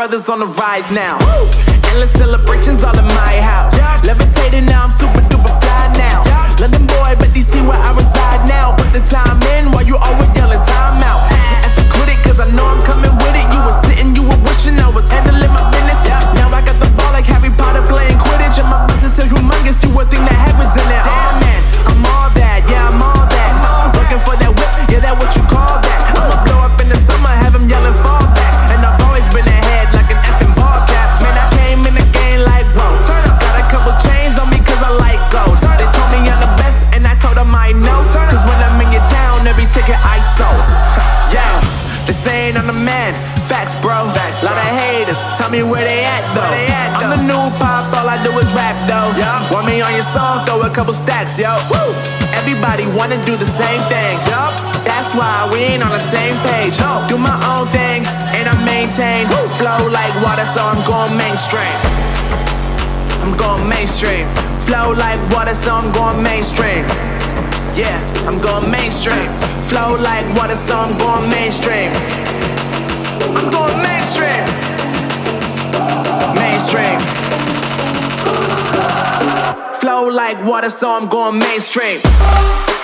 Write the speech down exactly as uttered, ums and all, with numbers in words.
brothers on the rise now. Woo! Endless celebrations all in my house. Yeah. Levitating now, I'm super duper fly now. Yeah. London boy, but D C where I reside now. Put the time in while you always yelling time out. And if quit it, cause I know I'm coming with it. You were sitting, you were wishing I was handling my business. Yeah. Now I got the ball like Harry Potter playing Quidditch. And my business so humongous, you would think that happens in it. Damn man, I'm all that, yeah I'm all that. Working for that whip, yeah that what you call that. I'ma blow up in the summer, have him yelling fall back. And I've always been ahead like an effing ball cap. Man, I came in the game like whoa. Got a couple chains on me cause I like gold. They told me I'm the best and I told them I know. Cause when I'm in your town, every ticket I sold. Yeah, they saying I'm the man. Facts bro, Facts, lot of haters, tell me where they at though. They at, I'm the new pop, all I do is rap though. Yeah. Want me on your song, throw a couple stacks, yo. Woo. Everybody wanna do the same thing, yup. That's why we ain't on the same page. No. Do my own thing, and I maintain. Woo. Flow like water, so I'm going mainstream. I'm going mainstream. Flow like water, so I'm going mainstream. Yeah, I'm going mainstream. Flow like water, so I'm going mainstream. I'm going mainstream. Mainstream. Flow like water, so I'm going mainstream.